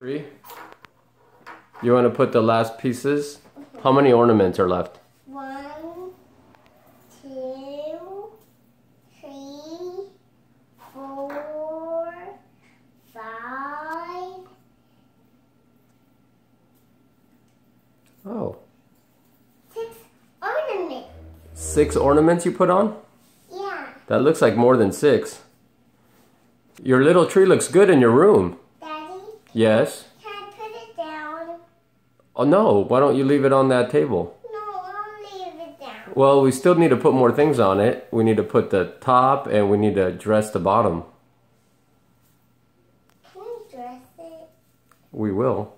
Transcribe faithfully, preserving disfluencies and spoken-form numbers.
Three. You want to put the last pieces? Mm-hmm. How many ornaments are left? One, two, three, four, five. Oh. Six ornaments. Six ornaments you put on? Yeah. That looks like more than six. Your little tree looks good in your room. Daddy? Yes? Can I put it down? Oh no, why don't you leave it on that table? No, I'll leave it down. Well, we still need to put more things on it. We need to put the top and we need to dress the bottom. Can we dress it? We will.